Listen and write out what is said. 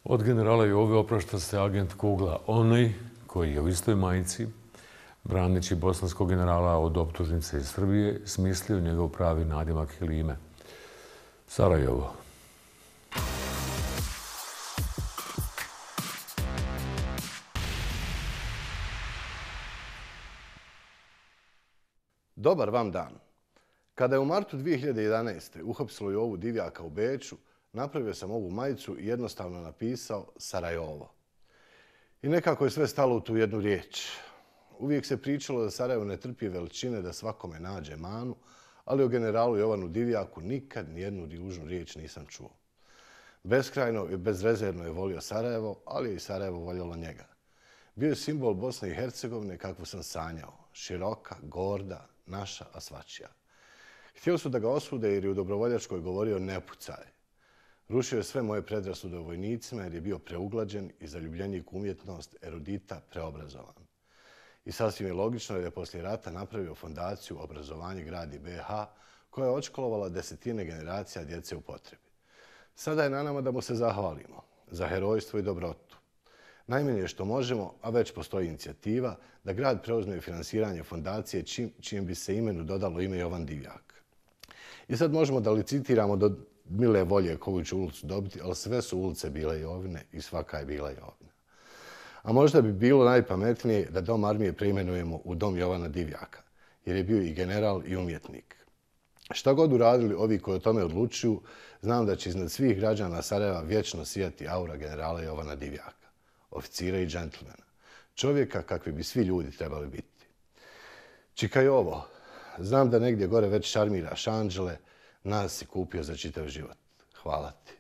Od generala Jove oprašta se agent Kugla, onaj koji je u istoj majici, braneći bosanskog generala od optužnice iz Srbije, smislio njegov pravi nadimak ili ime. Sarajevo. Dobar vam dan. Kada je u martu 2011. uhapsilo Jovu Divjaka u Beču, napravio sam ovu majicu i jednostavno napisao Sarajevo. I nekako je sve stalo u tu jednu riječ. Uvijek se pričalo da Sarajevo ne trpi veličine, da svakome nađe manu, ali o generalu Jovanu Divjaku nikad nijednu ružnu riječ nisam čuo. Beskrajno i bezrezervno je volio Sarajevo, ali je i Sarajevo voljelo njega. Bio je simbol Bosne i Hercegovine kakvu sam sanjao. Široka, gorda, naša, a svačija. Htjeli su da ga osude jer je u Dobrovoljačkoj govorio ne pucaj. Rušio je sve moje predrasude o vojnicima jer je bio preuglađen i zaljubljenik u umjetnost, erudita, preobrazovan. I sasvim je logično da je poslije rata napravio fondaciju Obrazovanje gradi BiH koja je odškolovala desetine generacija djece u potrebi. Sada je na nama da mu se zahvalimo za herojstvo i dobrotu. Najmanje što možemo, a već postoji inicijativa, da grad preuzme finansiranje fondacije čijem bi se imenu dodalo ime Jovan Divjak. I sad možemo da licitiramo do mile volje koju će ulicu dobiti, ali sve su ulice bile Jovine i svaka je bila Jovina. A možda bi bilo najpametnije da Dom armije preimenujemo u Dom Jovana Divjaka, jer je bio i general i umjetnik. Šta god uradili ovi koji o tome odlučuju, znam da će iznad svih građana Sarajeva vječno sijati aura generala Jovana Divjaka, oficira i džentlmena, čovjeka kakvi bi svi ljudi trebali biti. Čika i ovo, znam da negdje gore već šarmiraš anđele, nas si kupio za čitav život. Hvala ti.